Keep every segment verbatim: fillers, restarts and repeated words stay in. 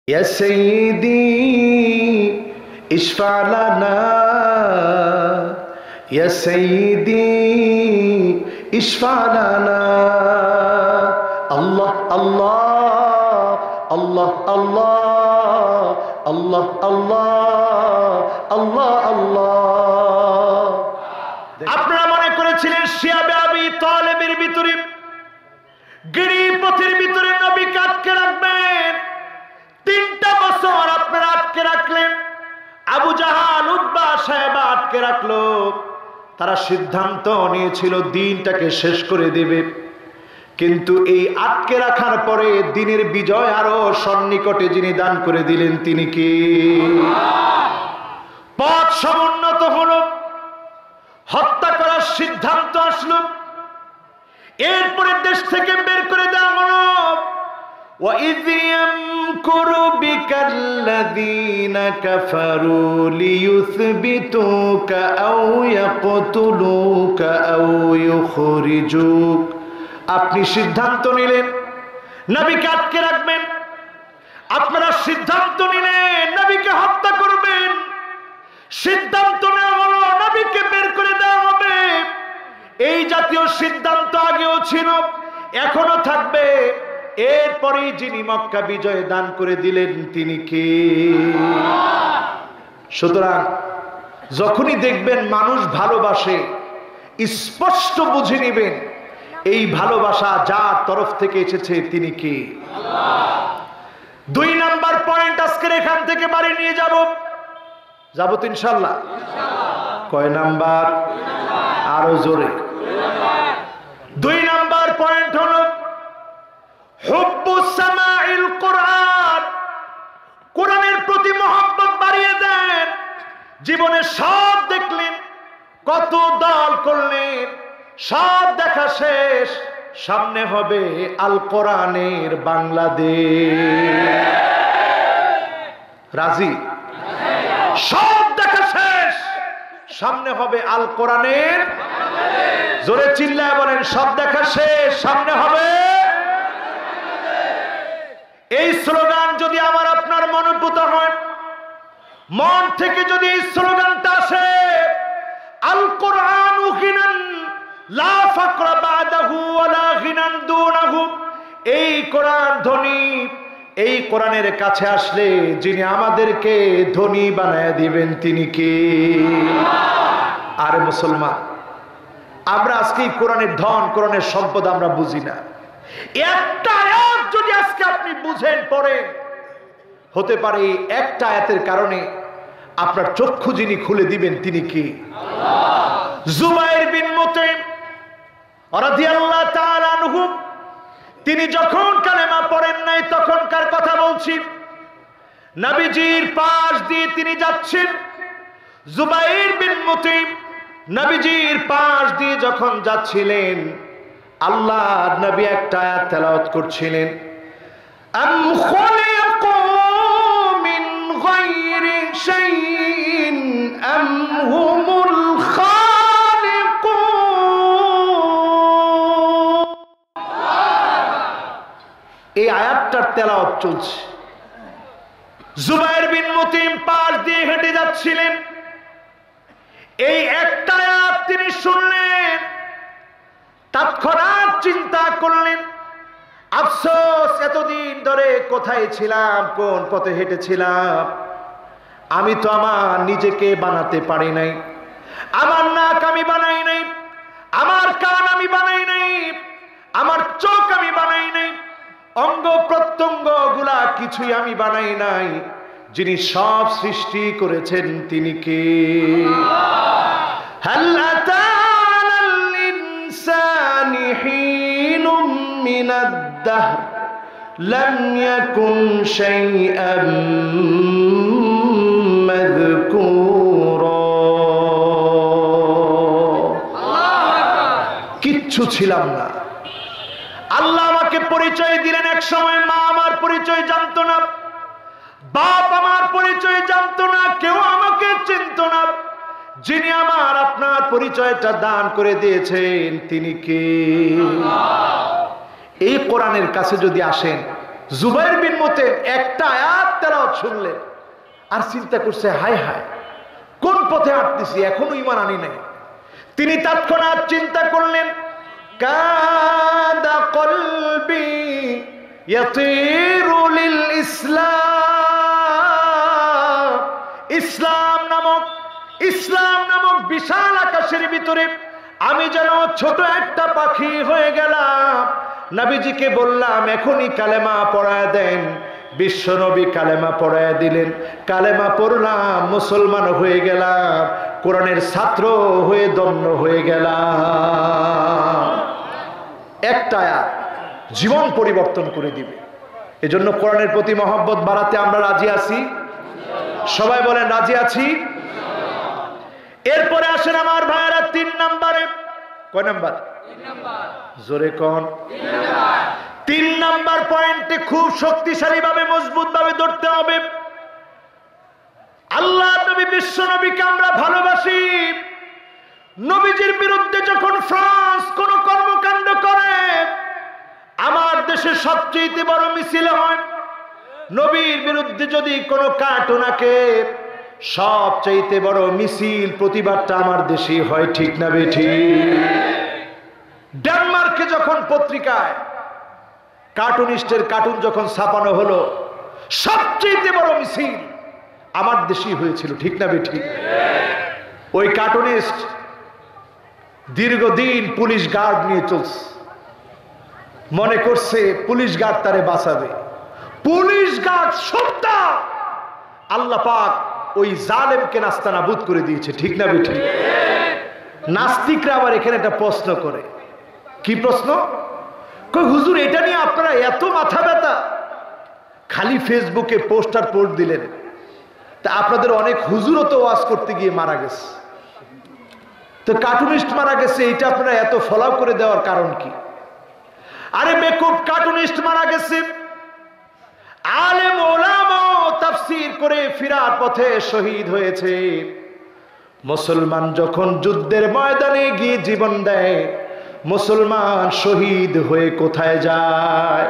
ইয়া সাইয়্যিদি ইশফা লানা ইয়া সাইয়্যিদি ইশফা লানা আল্লাহ আল্লাহ আল্লাহ আল্লাহ আল্লাহ আল্লাহ আল্লাহ আল্লাহ। আপনারা মনে করেছিলেন শিয়াবে আবি তালেবের ভিতরে গিরিপথের ভিতরে নবীকে আটকে রাখবেন, তিনটা বছর আপনারা আটকে রাখলেন, আবু জাহাল উতবা সাহেবা আটকে রাখলো। তারা সিদ্ধান্ত নিয়েছিল দিনটাকে শেষ করে দেবে, কিন্তু এই আটকে রাখার পরে দিনের বিজয় আরো সন্নিকটে যিনি দান করে দিলেন তিনি কি? পথ সমুন্নত হলো, হত্যা করার সিদ্ধান্ত আসলো, এরপরে দেশ থেকে বের করে দেওয়া হলো। وَإِذْ يَمْكُرُ بِكَ الَّذِينَ كَفَرُوا لِيُثْبِتُوكَ أَوْ يَقْتُلُوكَ أَوْ يُخْرِجُوكَ। আপনি সিদ্ধান্ত নিলেন নবীকে আটকে রাখবেন, আপনারা সিদ্ধান্ত নিলেন নবীকে হত্যা করবেন, সিদ্ধান্ত নেওয়া হলো নবীকে বের করে দেওয়া হবে। এই জাতীয় সিদ্ধান্ত আগেও ছিল, এখনো থাকবে। এরপরেই যিনি মক্কা বিজয় দান করে দিলেন তিনি কে? সুতরাং যখনই দেখবেন মানুষ ভালোবাসে, স্পষ্ট বুঝে নেবেন এই ভালোবাসা যার তরফ থেকে এসেছে তিনি কে? দুই নাম্বার পয়েন্ট আজকের এখান থেকে বাড়ি নিয়ে যাব, যাবো তো ইনশাল্লাহ। কয় নাম্বার? আরো জোরে। দুই নাম্বার পয়েন্ট হলো হুব্বুস সামাইল কোরআন। কোরআনের প্রতি মহব্বত বাড়িয়ে দেন। জীবনে সব দেখলেন, কত দল করলেন, সব দেখা শেষ, সামনে হবে আল কোরআনের বাংলাদেশ। রাজি? সব দেখা শেষ, সামনে হবে আল কোরআনের। জোরে চিল্লায় বলেন, সব দেখা শেষ, সামনে হবে। এই স্লোগান যদি আমার আপনার মনোভূত হয়, মন থেকে যদি এই স্লোগানটা আসে, আল কোরআনু গিনান লা ফাকরা বাদাহু ওয়ালা গিনান দুনাহু, এই কোরআন ধনী, এই কোরআনের কাছে আসলে যিনি আমাদেরকে ধনী বানায় দিবেন তিনি কে? আরে মুসলমান, আমরা আজকে কোরআনের ধন, কোরআনের সম্পদ আমরা বুঝি না। একটা আয়াত যদি আজকে আপনি বুঝেন পড়েন, হতে পারে একটা আয়াতের কারণে আপনার চক্ষু যিনি খুলে দিবেন তিনি কি? জুবাইর বিন মুতঈম রাদিয়াল্লাহু তাআলা আনহু, তিনি যখন কালেমা পড়েন নাই তখনকার কথা বলছি, নবীজির পাশ দিয়ে তিনি যাচ্ছেন। জুবাইর বিন মুতঈম নবীজির পাশ দিয়ে যখন যাচ্ছিলেন, আল্লাহর নবী একটা আয়াত তেলাওয়াত করছিলেন, আম খুলিকু মিন গায়রি শাইইন আম হুমুল খালিকুন। এই আয়াতটার তেলাওয়াত চলছে। জুবাইর বিন মুতঈম পাশ দিয়ে হেঁটে যাচ্ছিলেন, এই একটা আয়াত তিনি শুনলেন, তৎক্ষণাৎ চিন্তা করলেন, আফসোস এতদিন ধরে কোথায় ছিলাম, কোন পথে হেঁটেছিলাম, আমি তো আমার নিজেকে বানাতে পারি নাই, আমার নাক আমি বানাই নাই, আমার কান আমি বানাই নাই, আমার চোখ আমি বানাই নাই, অঙ্গ প্রত্যঙ্গ গুলা কিছুই আমি বানাই নাই। যিনি সব সৃষ্টি করেছেন তিনি কে? হাল আতা আলাল ইনসানি হিনুম মিনাদ দাহর লাম ইয়াকুন শাইআম মাযকুরা। কিচ্ছু ছিলাম না। আল্লাহ আমাকে পরিচয় দিলেন, এক সময় মা আমার পরিচয় জানতো না, বাপ আমার পরিচয় জানতো না, কেউ আমাকে চিনতো না। যিনি আমার আপনার পরিচয়টা দান করে দিয়েছেন তিনি কে? এই কোরআনের কাছে যদি আসেন, জুবাইর বিন মুতিম একটা আয়াত তেলাওয়াত শুনলেন আর চিন্তা করছে, হায় হায় কোন পথে হাঁটতেছি, এখনো ঈমান আনি নাই। তিনি তৎক্ষণাৎ চিন্তা করলেন, কাদা কলবি ইয়াতিরু লিল ইসলাম, ইসলাম নামক ইসলাম নামক বিশাল আকাশের ভিতরে আমি যেন ছোট একটা পাখি হয়ে গেলাম। নবীজিকে বললাম এখনই কালেমা পড়ায় দেন। বিশ্ব নবী কালেমা পড়ায় দিলেন। কালেমা পড়লাম, মুসলমান হয়ে গেলাম, কোরআনের ছাত্র হয়ে ধন্য হয়ে গেলাম। একটা আয়াত জীবন পরিবর্তন করে দিবে। এজন্য কোরআনের প্রতি মহব্বত বাড়াতে আমরা রাজি আছি। সবাই বলেন রাজি আছি। এরপরে আসেন আমার ভাইয়েরা তিন নাম্বারে। কয় নাম্বার? জোরে কোন? তিন নাম্বার পয়েন্টে খুব শক্তিশালী ভাবে মজবুত ভাবে ধরতে হবে। আল্লাহ নবী বিশ্ব নবীকে আমরা ভালোবাসি। নবীজির বিরুদ্ধে যখন ফ্রান্স কোন কর্মকাণ্ড করে, আমার দেশের সবচেয়ে বড় মিছিল হয়। নবীর বিরুদ্ধে যদি কোনো কার্টুন আঁকে, সবচেয়ে বড় মিছিল প্রতিবাদটা আমার দেশে হয়। ঠিক না বেঠিক? ডেনমার্কে যখন পত্রিকায় কার্টুনিস্টের কার্টুন যখন ছাপানো হলো, সবচেয়ে বড় মিছিল আমার দেশেই হয়েছিল। ঠিক না বেঠিক? ওই কার্টুনিস্ট দীর্ঘদিন পুলিশ গার্ড নিয়ে চলছে, মনে করছে পুলিশ গার্ড তারে বাঁচাবে। পুলিশ গার্ড সত্তা আল্লাহ পাক ওই জালেমকে নাস্তানাবুদ করে দিয়েছে। ঠিক না বেঠিক? নাস্তিকরা আবার এখানে একটা প্রশ্ন করে। কি প্রশ্ন? কই হুজুর এটা নিয়ে আপনারা এত মাথা ব্যথা, খালি ফেসবুকে পোস্টার পোস্ট দিলেন, তা আপনাদের অনেক হুজুরও তো ওয়াজ করতে গিয়ে মারা গেছে, তো কার্টুনিস্ট মারা গেছে, এটা আপনারা এত ফলো করে দেওয়ার কারণ কি? আরে বেকুব, কার্টুনিস্ট মারা গেছে, আলেম ওলামা তাফসীর করে ফিরার পথে শহীদ হয়েছে। মুসলমান যখন যুদ্ধের ময়দানে গিয়ে জীবন দেয়, মুসলমান শহীদ হয়ে কোথায় যায়?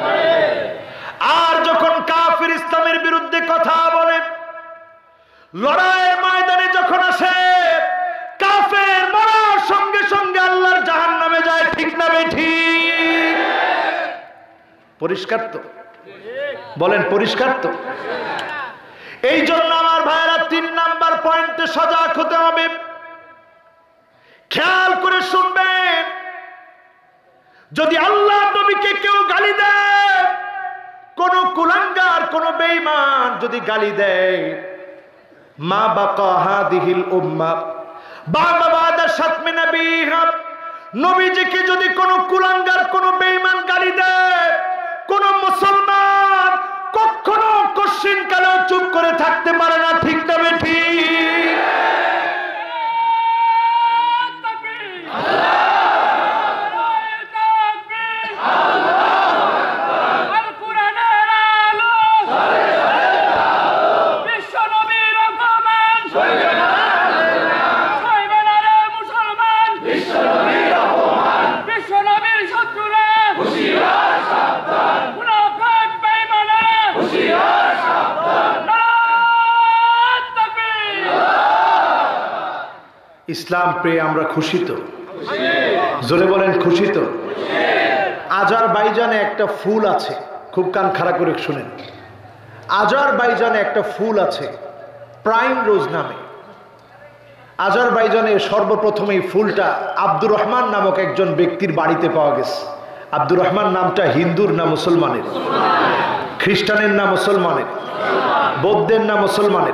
আর যখন কাফির ইসলামের বিরুদ্ধে কথা বলে, লড়াইয়ের ময়দানে যখন আসে, কাফের মরার সঙ্গে সঙ্গে আল্লাহর জাহান্নামে যায়। ঠিক না বেঠিক? পরিষ্কার তো? বলেন পরিষ্কার তো? এই জন্য আমার ভাইয়েরা তিন নাম্বার পয়েন্টে সজাগ হতে হবে। খেয়াল করে শুনবেন, যদি আল্লাহ নবীকে কেউ গালি দেয়, কোন কুলাঙ্গার কোন বেঈমান যদি গালি দেয়, মা বাকা হাদিহিল উম্মাহ বা'দা বা'দা শাতমি নবীহা, নবীজিকে যদি কোন কুলাঙ্গার কোন বেঈমান গালি দেয়, কোন মুসলমান কখনো কশিন কালেও চুপ করে থাকতে পারে না। ঠিক না বেঠিক? ইসলাম পেয়ে আমরা খুশি তো? জোরে বলেন খুশি তো? আজারবাইজানে একটা ফুল আছে, খুব কান খাড়া করে শুনেন। আজারবাইজানে একটা ফুল আছে প্রাইম রোজ নামে। আজারবাইজানে সর্বপ্রথম এই ফুলটা আব্দুর রহমান নামক একজন ব্যক্তির বাড়িতে পাওয়া গেছে। আব্দুর রহমান নামটা হিন্দুর না মুসলমানের? খ্রিস্টানের না মুসলমানের? বৌদ্ধের না মুসলমানের?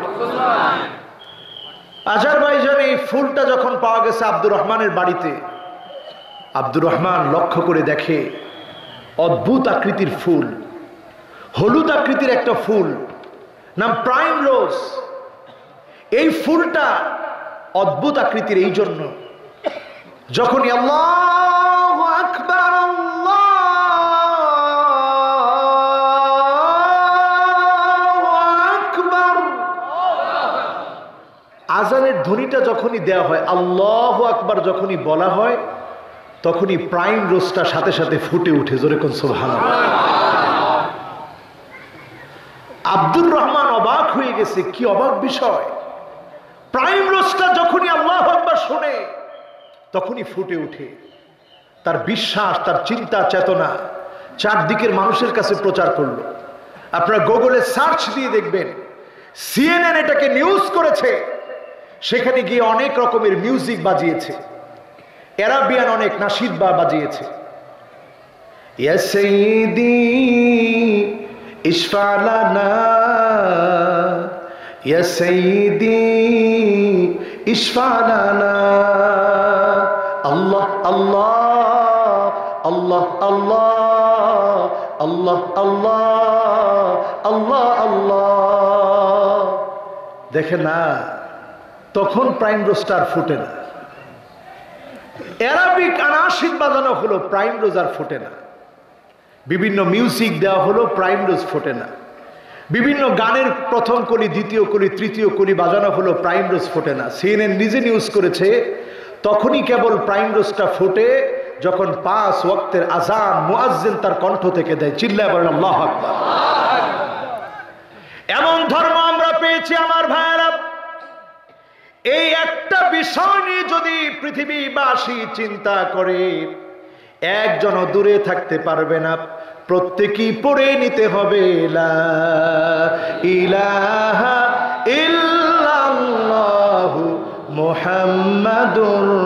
আজারবাইজানে এই ফুলটা যখন পাওয়া গেছে আব্দুর রহমানের বাড়িতে, আব্দুর রহমান লক্ষ্য করে দেখে অদ্ভুত আকৃতির ফুল, হলুদ আকৃতির একটা ফুল, নাম প্রাইম রোজ। এই ফুলটা অদ্ভুত আকৃতির এই জন্য, যখনই আল্লাহু আকবার আজানের ধ্বনিটা যখনই দেওয়া হয়, আল্লাহু আকবার যখনই বলা হয়, তখনই প্রাইম রোজটা সাথে সাথে ফুটে উঠে। জোরে কোন সুবহানাল্লাহ। আব্দুর রহমান অবাক হয়ে গেছে, কি অবাক বিষয়! প্রাইম রোস্টার যখনই আল্লাহু আকবার শুনে তখনই ফুটে উঠে তার বিশ্বাস, তার চিন্তা চেতনা চারদিকের মানুষের কাছে প্রচার করলো। আপনারা গুগলে সার্চ দিয়ে দেখবেন, সিএনএন এটাকে নিউজ করেছে, সেখানে গিয়ে অনেক রকমের মিউজিক বাজিয়েছে, আরাবিয়ান অনেক নাশিদ বা বাজিয়েছে। ইয়া সাইয়্যিদি ইশফা লানা, ইয়া সাইয়্যিদি ইশফা লানা, আল্লাহ আল্লাহ আল্লাহ আল্লাহ আল্লাহ আল্লাহ আল্লাহ আল্লাহ। দেখে না, তখন প্রাইম রোস্টার ফুটে না। আরবিক আনাশিদ বাজানো হলো, প্রাইম রোজ আর ফুটে না। বিভিন্ন মিউজিক দেওয়া হলো, প্রাইম রোজ ফোটে না। বিভিন্ন গানের প্রথম কলি, দ্বিতীয় কলি, তৃতীয় কলি বাজানো হলো, প্রাইম রোজ ফোটে না। সিএনএন নিজে নিউজ করেছে, তখনই কেবল প্রাইম রোজটা ফোটে যখন পাঁচ ওয়াক্তের আযান মুয়াজ্জিন তার কণ্ঠ থেকে দেয়। চিল্লায় বলেন আল্লাহু আকবার। এমন ধর্ম আমরা পেয়েছি আমার ভাইয়েরা। এই একটা বিষয় নিয়ে যদি পৃথিবীবাসী চিন্তা করে, একজনও দূরে থাকতে পারবে না, প্রত্যেকই পড়ে নিতে হবে লা ইলাহা ইল্লাল্লাহু মুহাম্মাদুর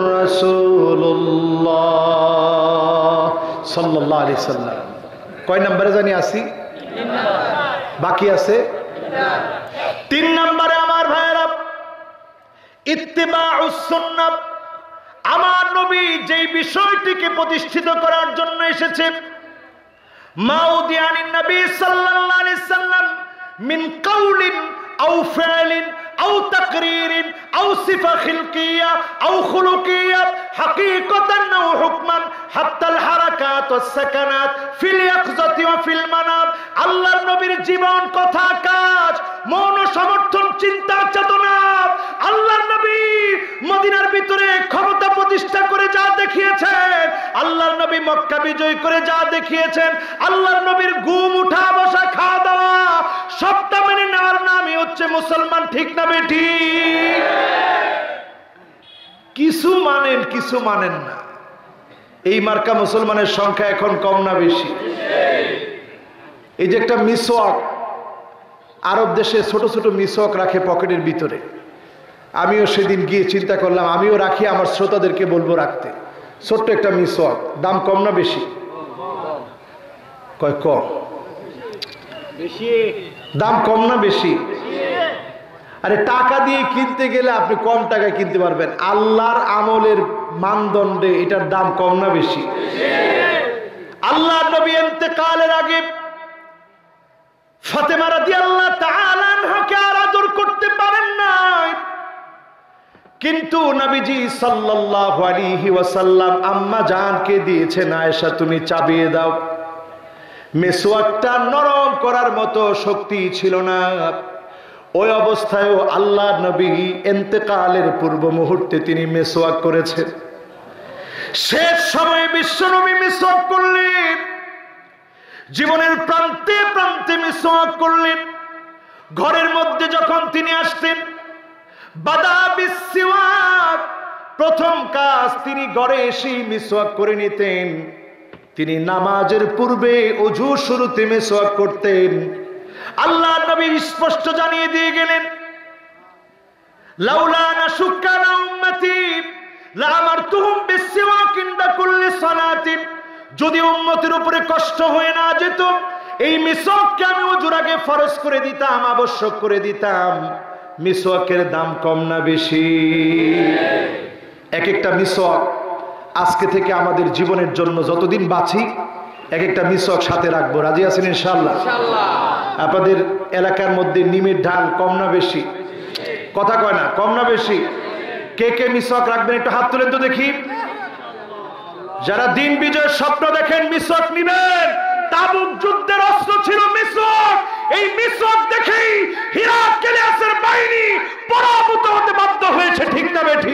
রাসূলুল্লাহ সাল্লাল্লাহু আলাইহি সাল্লাম। কয় নম্বরে জানি আসি? বাকি আছে তিন নম্বরে আমার ভাইয়েরা, ইত্তিবাউস সুন্নাহ। আমার নবী যেই বিষয়টিকে প্রতিষ্ঠিত করার জন্য এসেছে, মাউদিয়ানিন নবী সাল্লাল্লাহু আলাইহি সাল্লাম মিন কাউলিন আও ফি'লিন আও তাকরীরিন আও সিফা খিলকিয়া আও খুলুকিয়া হাকীকাতান আও হুকমান হাত্তাল হারাকাত ওয়াস সাকানাত ফিল ইয়াকযাতি ওয়া ফিল মানাম। আল্লাহর নবীর জীবন, কথা, কাজ, মন ও সমর্থন, চিন্তা, চেতনা, আল্লাহর নবী মদিনার ভিতরে ক্ষমতা প্রতিষ্ঠা করে যা দেখিয়েছেন, আল্লাহর নবী মক্কা বিজয় করে যা দেখিয়েছেন, আল্লাহর নবীর ঘুম, উঠা, বসা, খাওয়া দাওয়া সবটা মেনে নেওয়ার নামই হচ্ছে মুসলমান। ঠিক না বেটি? কিছু মানেন, কিছু মানেন না। এই মার্কা মুসলমানের সংখ্যা এখন কম না বেশি? এই যে একটা মিসওয়াক, আরব দেশে ছোট ছোট মিসওয়াক রাখে পকেটের ভিতরে। আমিও সেদিন গিয়ে চিন্তা করলাম, আমিও রাখি, আমার শ্রোতাদেরকে বলবো রাখতে। ছোট্ট একটা মিসওয়াক, দাম কম না বেশি? কয় কম? দাম কম না বেশি? আরে টাকা দিয়ে কিনতে গেলে আপনি কম টাকায় কিনতে পারবেন, আল্লাহর আমলের মানদণ্ডে এটার দাম কম না বেশি? আল্লাহর নবী ইন্তেকালের আগে ফাতেমা রাদিয়াল্লাহু তাআলা আনহাকে আর আদর করতে পারেন নাই, কিন্তু নবীজি সাল্লাল্লাহু আলাইহি ওয়াসাল্লাম আম্মা জানকে দিয়েছেন, আয়েশা তুমি চাবিয়ে দাও। মিসওয়াকটা নরম করার মতো শক্তি ছিল না। ওই অবস্থায়ও আল্লাহর নবী ইন্তেকালের পূর্ব মুহূর্তে তিনি মিসওয়াক করেছেন। শেষ সময়ে বিশ্বনবী মিসওয়াক করলেন, জীবনের প্রান্তে প্রান্তে মিসওয়াক করলেন। ঘরের মধ্যে যখন তিনি আসতেন, বাদা বিসওয়াক, প্রথম কাজ তিনি ঘরে এসে মিসওয়াক করে নিতেন। তিনি নামাজের পূর্বে ওযু শুরুতে মিসওয়াক করতেন। আল্লাহর নবী স্পষ্ট জানিয়ে দিয়ে গেলেন, লাউলা নাশুক্কা আলা উম্মতি লাআমারতুহুম বিসওয়াক ইনদা কুল্লি সালাতিন। যদি উম্মতের উপরে কষ্ট হয়ে না যেত, এই মিসওয়াককে আমি ওযুর আগে ফরজ করে দিতাম, আবশ্যক করে দিতাম। মিসওয়াকের দাম কম না বেশি? এক একটা মিসওয়াক আজকে থেকে আমাদের জীবনের জন্য যতদিন বাঁচি এক একটা মিসওয়াক সাথে রাখবো। রাজি আছেন ইনশাআল্লাহ? আপনাদের এলাকার মধ্যে নিমের ঢাল কম না বেশি? কথা কয় না, কম না বেশি? কে কে মিসওয়াক রাখবেন একটু হাত তুলেন তো দেখি। যারা দিন বিজয়ের স্বপ্ন দেখেন মিসওয়াক নিবেন। তাবুক যুদ্ধের অস্ত্র ছিল মিসওয়াক। এই মিসওয়াক দেখেই হিরাক্লিয়াসের বাহিনী পরাভূত হতে বাধ্য হয়েছে। ঠিক না বেঠি?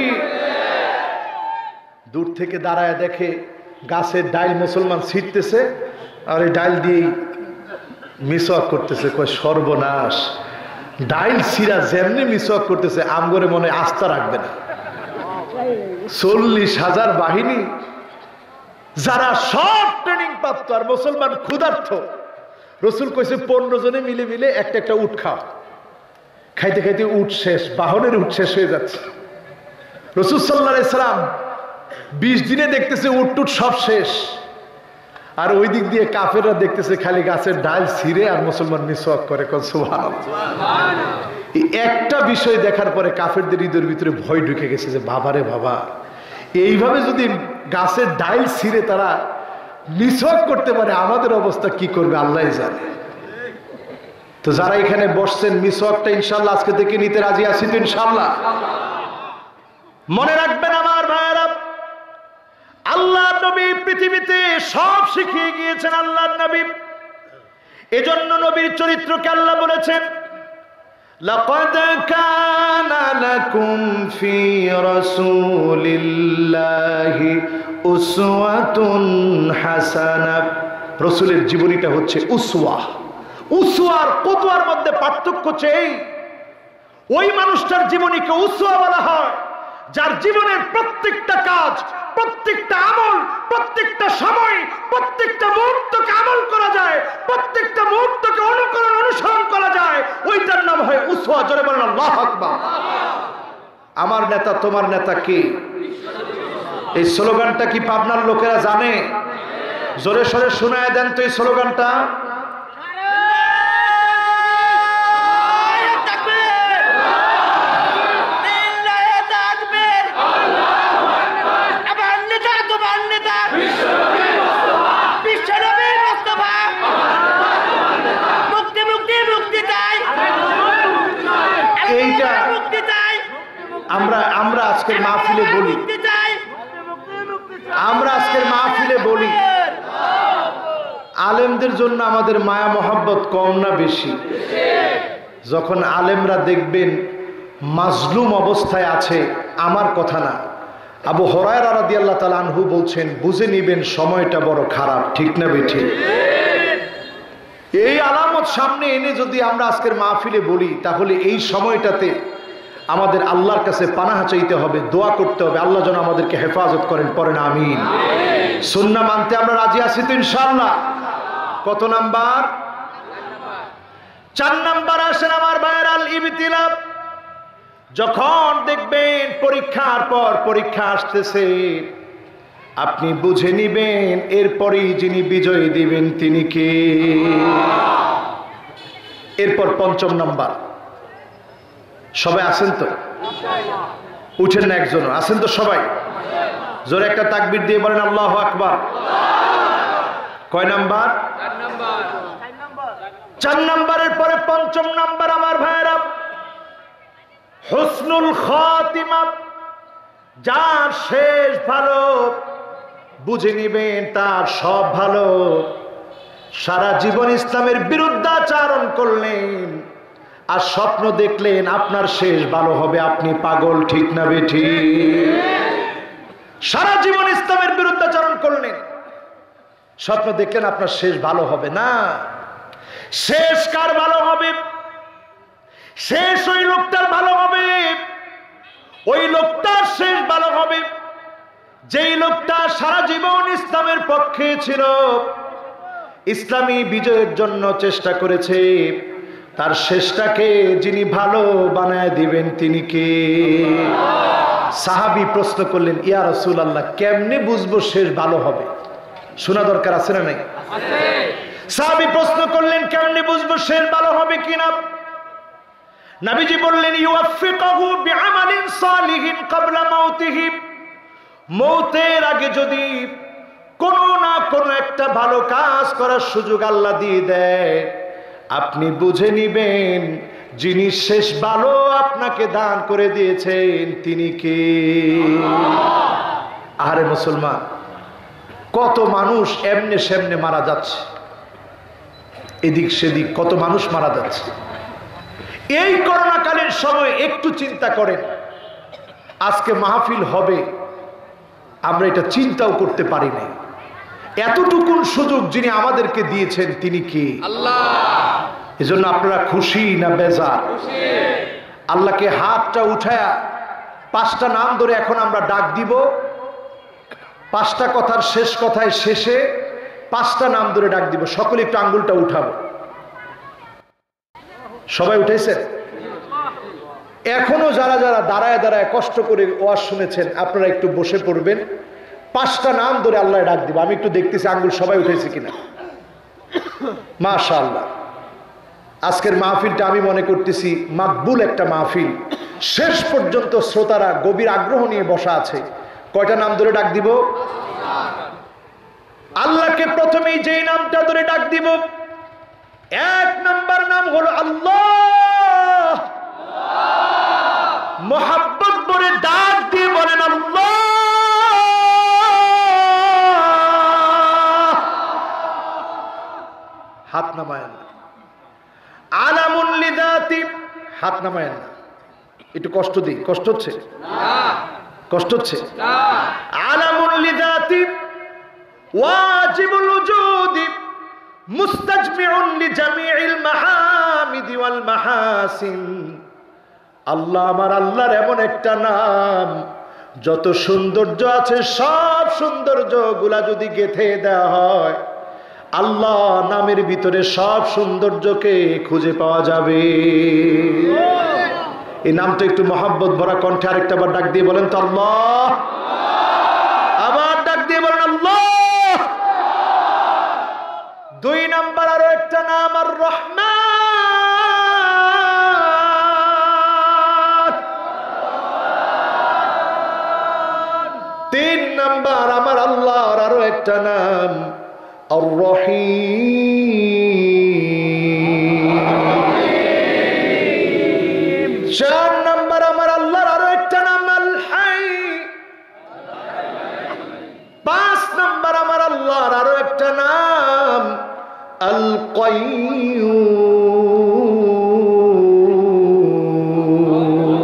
দূর থেকে দাঁড়ায় দেখে গাছের ডাইল মুসলমান ছিটতেছে, আর এই ডাইল দিয়েই মিসওয়াক করতেছে, কয় সর্বনাশ, ডাইল সিরা যেমনি মিসওয়াক করতেছে আমগরে মনে আস্থা রাখবে না। চল্লিশ হাজার বাহিনী যারা সব ট্রেনিং প্রাপ্ত আর মুসলমান ক্ষুধার্থ, রসুল কইছে পনেরো জনে মিলে মিলে একটা একটা উট খাও। খাইতে খাইতে উট শেষ, বাহনের উট শেষ হয়ে যাচ্ছে। রসুল সাল্লাল্লাহু আলাইহি সাল্লাম বিশ দিনে দেখতেছে উট টুট সব শেষ, আর ওই দিক দিয়ে কাফেররা দেখতেছে খালি গাছের ডাল ছিঁড়ে আর মুসলমান মিসওয়াক করে। সুবহানাল্লাহ। একটা বিষয় দেখার পরে কাফেরদের হৃদয়ের ভিতরে ভয় ঢুকে গেছে যে বাবারে বাবা, এইভাবে যদি গাছের ডাল ছিঁড়ে তারা মিসওয়াক করতে পারে আমাদের অবস্থা কি করবে আল্লাহই জানে। তো যারা এখানে বসছেন মিসওয়াকটা ইনশাআল্লাহ আজকে থেকে নিতে রাজি আছি তো ইনশাআল্লাহ? মনে রাখবেন আমার ভাইয়েরা, আল্লাহ নবী পৃথিবীতে সব শিখিয়ে গিয়েছেন আল্লাহর নবী। এজন্য নবীর চরিত্রকে আল্লাহ বলেছেন লাকাদ কানা লাকুম ফি রাসূলিল্লাহি উসওয়াতুন হাসানাহ। রাসূলের জীবনীটা হচ্ছে উসওয়া। উসওয়ার কুদওয়ার মধ্যে পার্থক্য হচ্ছে এই, ওই মানুষটার জীবনীকে উসওয়া বলা হয় যার জীবনের প্রত্যেকটা কাজ, প্রত্যেকটা আমল, প্রত্যেকটা সময়, প্রত্যেকটা মুহূর্তকে আমল করা যায়, প্রত্যেকটা মুহূর্তকে অনুকরণ অনুসরণ করা যায়, ওইটার নাম হয় উসওয়া। জোরে বলেন আল্লাহু আকবার। আমার নেতা তোমার নেতা কে? এই স্লোগানটা কি পাবনার লোকেরা জানে? জোরে সোরে শোনায় দেন তো এই স্লোগানটা। আমরা আমরা আজকের মাহফিলে বলি, আমরা আজকের মাহফিলে বলি আলেমদের জন্য আমাদের মায়া মহব্বত কম না বেশি? যখন আলেমরা দেখবেন মাজলুম অবস্থায় আছে, আমার কথা না, আবু হুরায়রা রাদিয়াল্লাহু তাআলা আনহু বলছেন বুঝে নিবেন সময়টা বড় খারাপ। ঠিক না বেঠি? এই আলামত সামনে এনে যদি আমরা আজকের মাহফিলে বলি, তাহলে এই সময়টাতে আমাদের আল্লাহর কাছে পানাহা চাইতে হবে, দোয়া করতে হবে, আল্লাহ যেন আমাদেরকে হেফাজত করেন। পড়েন আমিন। সুন্নাহ মানতে আমরা রাজি আছি তো ইনশাআল্লাহ? কত নাম্বার? চার নাম্বার আসেন আমার ভাইয়ের আল ইবতিলা। যখন দেখবেন পরীক্ষার পর পরীক্ষা আসতেছে, আপনি বুঝে নিবেন এরপরই যিনি বিজয় দিবেন তিনি কে। এরপর পঞ্চম নাম্বার, সবাই আছেন তো? উঠেন না একজন, আছেন তো সবাই? জোরে একটা তাকবীর দিয়ে বলেন আল্লাহু আকবার। কয় নাম্বার? চার নাম্বারের পরে পঞ্চম নাম্বার আমার ভাইয়েরা, হুসনুল খাতিমা। যার শেষ ভালো, বুঝে নিবেন তার সব ভালো। সারা জীবন ইসলামের বিরুদ্ধাচরণ করলেন আর স্বপ্ন দেখলেন আপনার শেষ ভালো হবে, আপনি পাগল। ঠিক না বেঠি? সারা জীবন ইসলামের বিরুদ্ধাচরণ করলেন, স্বপ্ন দেখলেন আপনার শেষ ভালো হবে না। শেষ কার ভালো হবে? শেষ ওই লোকটার ভালো হবে, ওই লোকটার শেষ ভালো হবে যেই লোকটা সারা জীবন ইসলামের পক্ষে ছিল, ইসলামী বিজয়ের জন্য চেষ্টা করেছে। তার শেষটাকে যিনি ভালো বানায় দিবেন তিনি কে? সাহাবী প্রশ্ন করলেন, ইয়া রাসূলুল্লাহ, কেমনে বুঝবো শেষ ভালো হবে? শোনা দরকার আছে না নাই? সাহাবী প্রশ্ন করলেন, কেমনে বুঝবো শেষ ভালো হবে কিনা? নবীজি বললেন, ইউফিকুহু বিআমালিন সালিহিন ক্বাবলা মাউতিহি। মৌতের আগে যদি কোনো না কোনো একটা ভালো কাজ করার সুযোগ আল্লাহ দিয়ে দেয়, আপনি বুঝে নিবেন যিনি শেষ ভালো আপনাকে দান করে দিয়েছেন তিনি কে। আরে মুসলমান, কত মানুষ এমনে সেমনে মারা যাচ্ছে, এদিক সেদিক কত মানুষ মারা যাচ্ছে। এই করোনাকালীন সময় একটু চিন্তা করেন, আজকে মাহফিল হবে আমরা এটা চিন্তাও করতে পারি নাই। এতটুকুন সুযোগ যিনি আমাদেরকে দিয়েছেন তিনি কে? আল্লাহ। এজন্য আপনারা খুশি না বেজার? আল্লাহকে হাতটা উঠায়া পাঁচটা নাম ধরে এখন আমরা ডাক দিব। পাঁচটা কথার শেষ কথায় শেষে পাঁচটা নাম ধরে ডাক দিব। সকলে একটু আঙ্গুলটা উঠাবো। সবাই উঠেছেন? এখনো যারা যারা দাঁড়ায় দাঁড়ায় কষ্ট করে ওয়াজ শুনেছেন আপনারা একটু বসে পড়বেন। পাঁচটা নাম ধরে আল্লাহ ডাক দিব। আমি একটু দেখতেছি আঙ্গুল সবাই উঠেছে কিনা। মাশাআল্লাহ, আজকের মাহফিলটা আমি মনে করতেছি মাকবুল একটা মাহফিল। শেষ পর্যন্ত শ্রোতারা গভীর আগ্রহ নিয়ে বসা আছে। কয়টা নাম ধরে ডাক দিব? আল্লাহকে প্রথমেই যেই নামটা ধরে ডাক দিব, এক নাম্বার নাম হলো আল্লাহ। মোহাব্বত করে ডাক দিয়ে বলেন আল্লাহ। হাত নামায়েন না। আলামুল লিযাতি, হাত নামায়েন না। একটু কষ্ট দিই। কষ্ট হচ্ছে? কষ্ট হচ্ছে? আলামুল লিযাতি ওয়াজিবুল উজুদি মুস্তাজমিউন লিজামিইল মাহামিদি ওয়াল মাহাসিন। আল্লাহ আমার আল্লাহর এমন একটা নাম, যত সৌন্দর্য আছে সব সৌন্দর্য গুলা যদি গেঁথে দেওয়া হয়, আল্লাহ নামের ভিতরে সব সৌন্দর্যকে খুঁজে পাওয়া যাবে। এই নামটা একটু মহব্বত ভরা কণ্ঠে আরেকটা বার ডাক দিয়ে বলেন তো আল্লাহ। আবার ডাক দিয়ে বলেন আল্লাহ। দুই নাম্বার আরো একটা নাম আর রহমান। তিন নাম্বার আমার আল্লাহর আরো একটা নাম আর রহিম। চার নাম্বার আমার আল্লাহর আরো একটা নাম আল হাই। পাঁচ নাম্বার আমার আল্লাহর আরো একটা নাম আল কাইয়্যুম।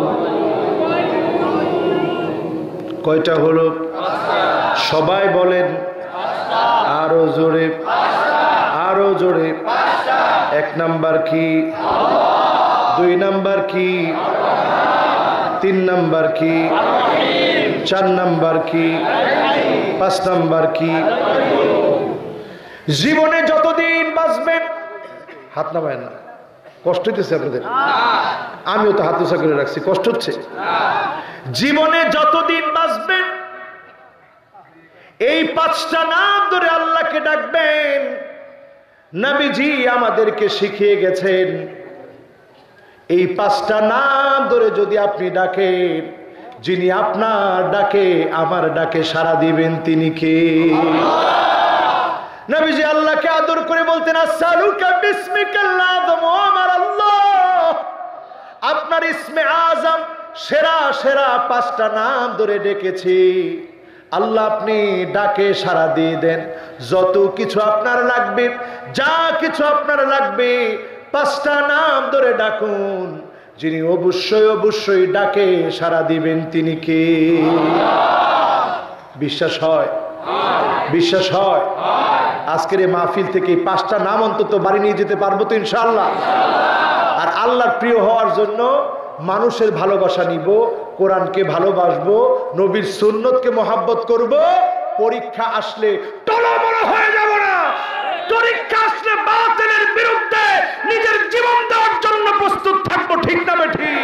কয়টা হলো? সবাই বলেন আরো জোরে, আরো জোরে। এক নাম্বার কি? দুই নাম্বার কি? তিন নাম্বার কি? চার নাম্বার কি? পাঁচ নাম্বার কি? জীবনে যতদিন বাঁচবেন, হাত নামায় না। কষ্ট হচ্ছে আপনাদের? আমিও তো হাত উঁচা করে রাখছি। কষ্ট হচ্ছে? জীবনে যতদিন বাঁচবেন এই পাঁচটা নাম ধরে আল্লাহকে ডাকবেন। নবীজি আমাদেরকে শিখিয়ে গেছেন এই পাঁচটা নাম ধরে যদি আপনি ডাকেন, যিনি আপনার ডাকে আমার ডাকে সাড়া দিবেন তিনি কে? নবীজি আল্লাহকে আদর করে বলতেন আসসালুকা বিসমিকাল্লাহ, আমার আল্লাহ আপনার ইসমে আজম সেরা সেরা পাঁচটা নাম ধরে ডেকেছি। আল্লাহ আপনি ডাকে সাড়া দিয়ে দেন। যত কিছু আপনার লাগবে, যা কিছু আপনার লাগবে, পাঁচটা নাম ধরে ডাকুন। যিনি অবশ্যই অবশ্যই ডাকে সাড়া দিবেন তিনি কে? বিশ্বাস হয়? বিশ্বাস হয়? আজকের এই মাহফিল থেকে পাঁচটা নাম অন্তত বাড়ি নিয়ে যেতে পারবো তো ইনশাআল্লাহ। আর আল্লাহর প্রিয় হওয়ার জন্য মানুষের ভালোবাসা নিব, কোরআনকে ভালোবাসবো, নবীর সুন্নতকে মহাব্বত করব। পরীক্ষা আসলে টলমল হয়ে যাব না। পরীক্ষা আসলে বাতিলের বিরুদ্ধে নিজের জীবন দেওয়ার জন্য প্রস্তুত থাকবো। ঠিক না বেঠিক?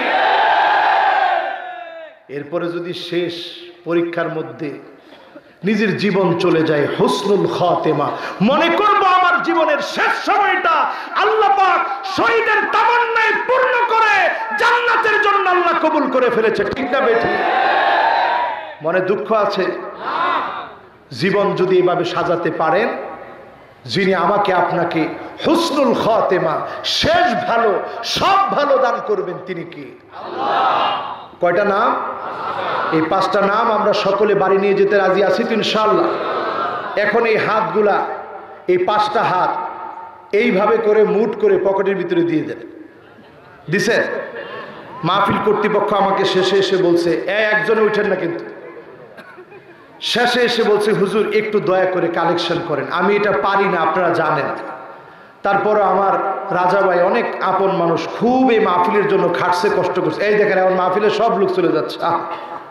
এরপরে যদি শেষ পরীক্ষার মধ্যে নিজের জীবন চলে যায় হুসনুল খাতেমা, মনে করব আমার জীবনের শেষ সময়টা আল্লাহ পাক শহীদের তামান্নায় পূর্ণ করে জান্নাতের জন্য আল্লাহ কবুল করে ফেলেছে। ঠিক না বেঠিক? মনে দুঃখ আছে? জীবন যদি এভাবে সাজাতে পারেন, যিনি আমাকে আপনাকে হুসনুল খাতেমা, শেষ ভালো, সব ভালো দান করবেন তিনি কি? কয়টা নাম? এই পাঁচটা নাম আমরা সকলে বাড়ি নিয়ে যেতে রাজি আছি তো ইনশাআল্লাহ। এখন এই হাতগুলা, এই পাঁচটা হাত এইভাবে করে মুঠ করে পকেটের ভিতরে দিয়ে দেন। দিছে? মাহফিল কর্তৃপক্ষ আমাকে শেষে এসে বলছে, এ একজনে উঠেন না, কিন্তু শেষে এসে বলছে হুজুর একটু দয়া করে কালেকশন করেন। আমি এটা পারি না, আপনারা জানেন। তারপরে আমার রাজা ভাই অনেক আপন মানুষ, খুব এই মাহফিলের জন্য খাটছে, কষ্ট করছে। এই দেখেন এখন মাহফিলের সব লোক চলে যাচ্ছে। আহ,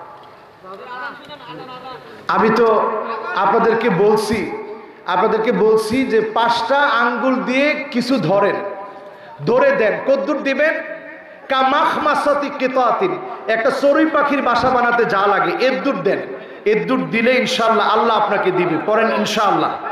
আমি তো আপনাদেরকে বলছি আপনাদেরকে বলছি যে পাঁচটা আঙ্গুল দিয়ে কিছু ধরেন, ধরে দেন। কদ্দুর দিবেন? কামাখমাসাতি কিতাতিন, একটা চড়ুই পাখির বাসা বানাতে যা লাগে এর দূর দেন। এর দূর দিলে ইনশাআল্লাহ আল্লাহ আপনাকে দিবে। পড়েন ইনশাআল্লাহ।